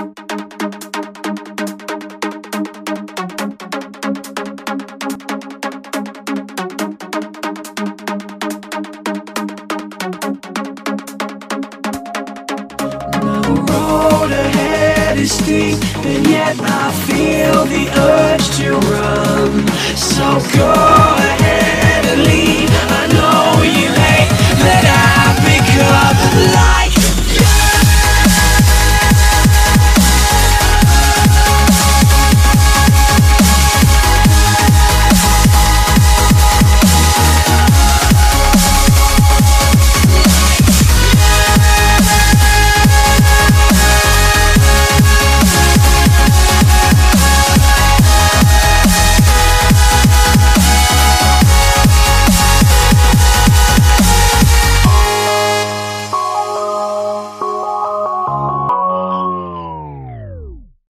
Steep, and yet I feel the urge to run. So go ahead.